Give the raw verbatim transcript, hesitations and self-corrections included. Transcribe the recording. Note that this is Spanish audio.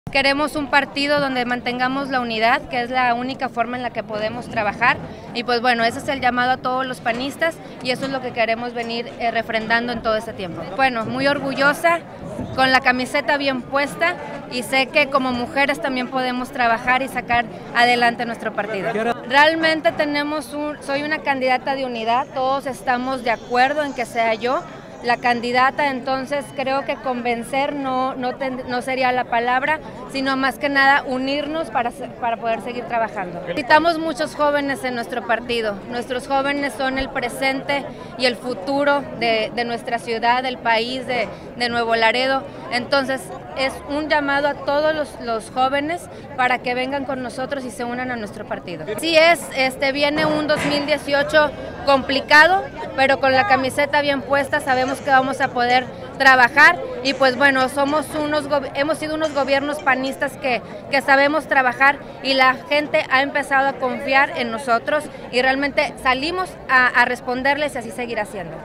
Queremos un partido donde mantengamos la unidad, que es la única forma en la que podemos trabajar, y pues bueno, ese es el llamado a todos los panistas y eso es lo que queremos venir eh, refrendando en todo este tiempo. Bueno, muy orgullosa, con la camiseta bien puesta, y sé que como mujeres también podemos trabajar y sacar adelante nuestro partido. Realmente tenemos un, soy una candidata de unidad, todos estamos de acuerdo en que sea yo la candidata, entonces creo que convencer no, no, ten, no sería la palabra, sino más que nada unirnos para, para poder seguir trabajando. Necesitamos muchos jóvenes en nuestro partido, nuestros jóvenes son el presente y el futuro de, de nuestra ciudad, del país, de, de Nuevo Laredo, entonces es un llamado a todos los, los jóvenes para que vengan con nosotros y se unan a nuestro partido. Sí es, este, viene un dos mil dieciocho complicado, pero con la camiseta bien puesta sabemos que vamos a poder trabajar y pues bueno, somos unos, hemos sido unos gobiernos panistas que, que sabemos trabajar y la gente ha empezado a confiar en nosotros y realmente salimos a, a responderles y así seguirá siendo.